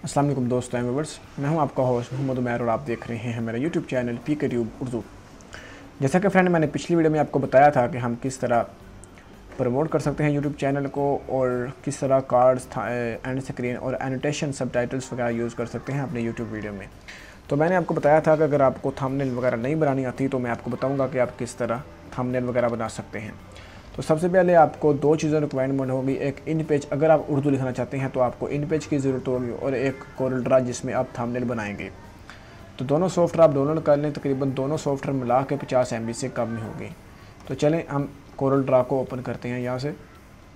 अस्सलाम वालेकुम दोस्तों एंड व्यूअर्स, मैं हूं आपका होस्ट मोहम्मद उमैर और आप देख रहे हैं मेरा YouTube channel PK tube Urdu. जैसा कि फ्रेंड मैंने पिछली वीडियो में आपको बताया था कि हम किस तरह प्रमोट कर सकते हैं यूट्यूब चैनल को और किस तरह कार्ड्स एंड स्क्रीन और एनोटेशन सबटाइटल्स वगैरह यूज़ कर सकते हैं अपने यूट्यूब वीडियो में। तो मैंने आपको बताया था कि अगर आपको थंबनेल वगैरह नहीं बनानी आती तो मैं आपको बताऊँगा कि आप किस तरह थंबनेल वगैरह बना सकते हैं। तो सबसे पहले आपको दो चीज़ें रिक्वायरमेंट होगी, एक इन पेज अगर आप उर्दू लिखना चाहते हैं तो आपको इन पेज की ज़रूरत होगी और एक कोरल ड्रा जिसमें आप थंबनेल बनाएंगे। तो दोनों सॉफ्टवेयर आप डाउनलोड कर लें, तकरीबन दोनों सॉफ्टवेयर मिला के 50 MB से कम ही होगी। तो चलें हम कोरल ड्रा को ओपन करते हैं यहाँ से।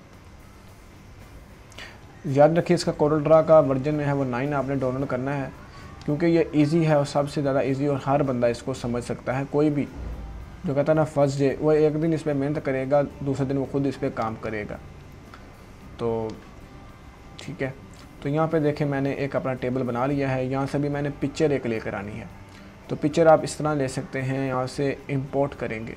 याद रखिए इसका कोरल ड्रा का वर्जन है वो 9 आपने डाउनलोड करना है, क्योंकि ये ईजी है और सबसे ज़्यादा ईजी और हर बंदा इसको समझ सकता है। कोई भी जो कहता है ना फर्स्ट डे, वो एक दिन इस पर मेहनत करेगा, दूसरे दिन वो खुद इस पर काम करेगा। तो ठीक है, तो यहाँ पे देखें मैंने एक अपना टेबल बना लिया है। यहाँ से भी मैंने पिक्चर एक लेकर आनी है। तो पिक्चर आप इस तरह ले सकते हैं, यहाँ से इंपोर्ट करेंगे,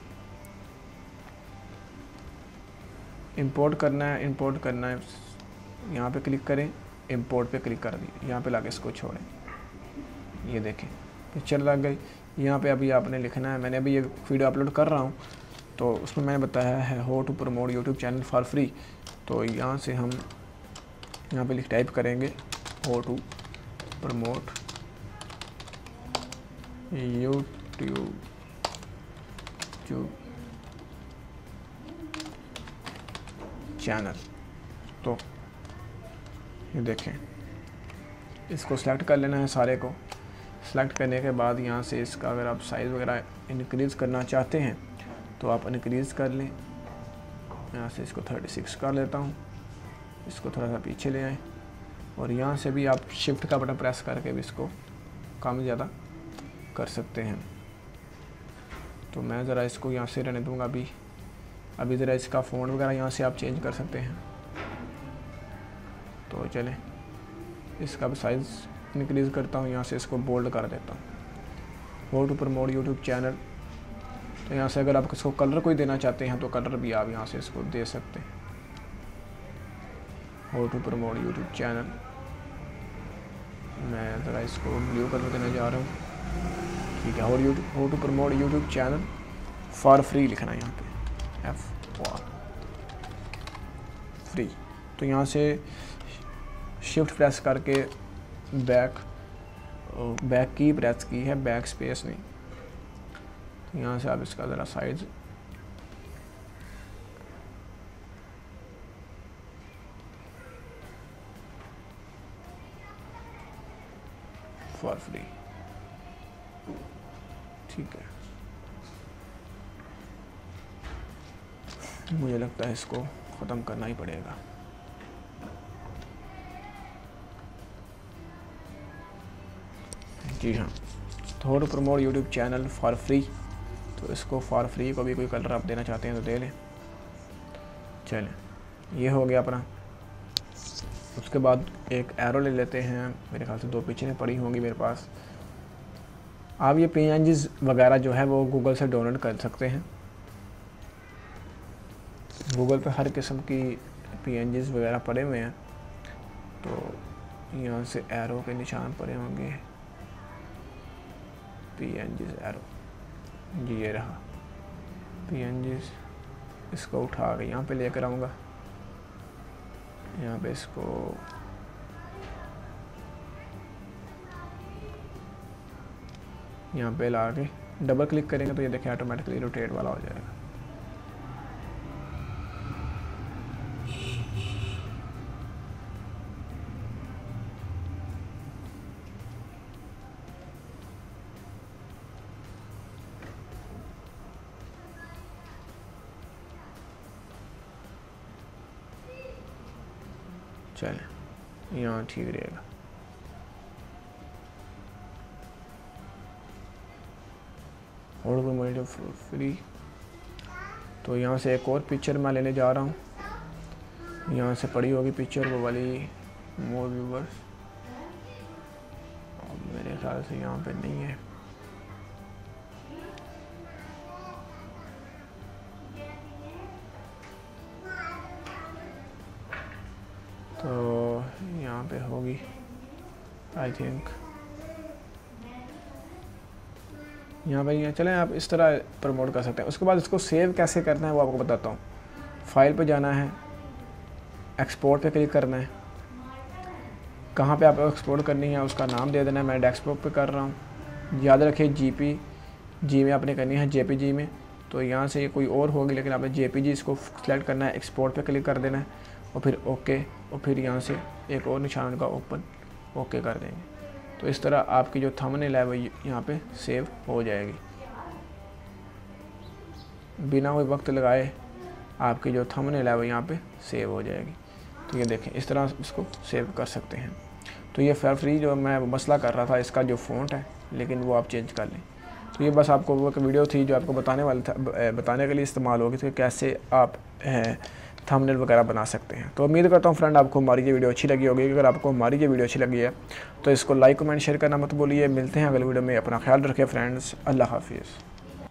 इंपोर्ट करना है, यहाँ पे क्लिक करें, इंपोर्ट पे क्लिक कर दिए, यहाँ पे लाके इसको छोड़ें। ये देखें पिक्चर लग गई। यहाँ पे अभी आपने लिखना है, मैंने अभी ये वीडियो अपलोड कर रहा हूँ तो उसमें मैंने बताया है how to promote YouTube channel for free. तो यहाँ से हम यहाँ पे टाइप करेंगे how to promote YouTube channel. तो ये देखें, इसको सेलेक्ट कर लेना है, सारे को सेलेक्ट करने के बाद यहाँ से इसका अगर आप साइज़ वगैरह इंक्रीज़ करना चाहते हैं तो आप इंक्रीज़ कर लें। यहाँ से इसको 36 कर लेता हूँ, इसको थोड़ा सा पीछे ले आएँ और यहाँ से भी आप शिफ्ट का बटन प्रेस करके भी इसको कम ज़्यादा कर सकते हैं। तो मैं ज़रा इसको यहाँ से रहने दूँगा अभी ज़रा इसका फ़ॉन्ट वगैरह यहाँ से आप चेंज कर सकते हैं। तो चलें इसका भी साइज़ इंक्रीज़ करता हूँ, यहाँ से इसको बोल्ड कर देता हूँ। How to promote YouTube channel. तो यहाँ से अगर आप इसको कलर कोई देना चाहते हैं तो कलर भी आप यहाँ से इसको दे सकते हैं। How to promote YouTube channel, मैं ज़रा इसको ब्लू कलर देने जा रहा हूँ। ठीक है, how to promote YouTube channel for free लिखना है यहाँ पे, F फ्री। तो यहाँ से शिफ्ट प्रेस करके बैक की प्रेस की है, बैक स्पेस नहीं। तो यहाँ से आप इसका ज़रा साइज फॉर फ्री, ठीक है। मुझे लगता है इसको ख़त्म करना ही पड़ेगा। जी हाँ, तो how to promote YouTube channel for free. तो इसको फॉर फ्री को भी कोई कलर आप देना चाहते हैं तो दे लें। चलें, ये हो गया अपना। उसके बाद एक एरो ले लेते हैं, मेरे ख्याल से 2 पिक्चरें पड़ी होंगी मेरे पास। आप ये PNGs वगैरह जो है वो गूगल से डाउनलोड कर सकते हैं। गूगल पे हर किस्म की PNGs वगैरह पड़े हुए हैं। तो यहाँ से एरो के निशान पड़े होंगे, PNGs एरो, जी ये रहा PNGs। इसको उठा के यहाँ पे लेकर आऊँगा, यहाँ पे इसको यहाँ पे ला के डबल क्लिक करेंगे तो ये देखिए ऑटोमेटिकली रोटेट वाला हो जाएगा। चलें, यहाँ ठीक रहेगा। और फ्री। तो यहाँ से एक और पिक्चर मैं लेने जा रहा हूँ। यहाँ से पड़ी होगी पिक्चर वो वाली, मोर व्यूवर्स, मेरे ख्याल से यहाँ पे नहीं है। तो यहाँ पे होगी, आई थिंक यहाँ पर ये चलें, आप इस तरह प्रमोट कर सकते हैं। उसके बाद इसको सेव कैसे करना है वो आपको बताता हूँ। फाइल पे जाना है, एक्सपोर्ट पे क्लिक करना है। कहाँ पे आपको एक्सपोर्ट करनी है उसका नाम दे देना है, मैं डेस्कटॉप पे कर रहा हूँ। याद रखिए JPG में आपने करनी है, JPG में। तो यहाँ से ये कोई और होगी, लेकिन आपने JPG इसको सिलेक्ट करना है, एक्सपोर्ट पे क्लिक कर देना है और फिर ओके, और फिर यहाँ से एक और निशान का ओपन ओके कर देंगे। तो इस तरह आपकी जो थंबनेल है वो यहाँ पे सेव हो जाएगी। बिना कोई वक्त लगाए आपकी जो थंबनेल है वो यहाँ पे सेव हो जाएगी। तो ये देखें, इस तरह इसको सेव कर सकते हैं। तो ये फ्री जो मैं मसला कर रहा था इसका जो फ़ॉन्ट है, लेकिन वो आप चेंज कर लें। तो ये बस आपको वो एक वीडियो थी जो आपको बताने के लिए इस्तेमाल होगी कि कैसे आप थंबनेल वगैरह बना सकते हैं। तो उम्मीद करता हूँ फ्रेंड आपको हमारी ये वीडियो अच्छी लगी होगी। अगर आपको हमारी ये वीडियो अच्छी लगी है तो इसको लाइक कमेंट शेयर करना मत भूलिए। मिलते हैं अगले वीडियो में। अपना ख्याल रखें फ्रेंड्स। अल्लाह हाफिज़।